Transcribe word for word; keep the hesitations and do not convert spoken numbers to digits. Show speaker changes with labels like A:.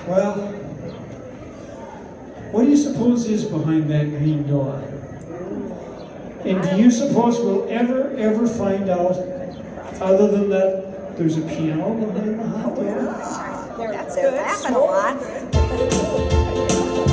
A: Well, what do you suppose is behind that green door? And do you suppose we'll ever, ever find out, other than that there's a piano behind the hot door?
B: That's it. Laughing a lot.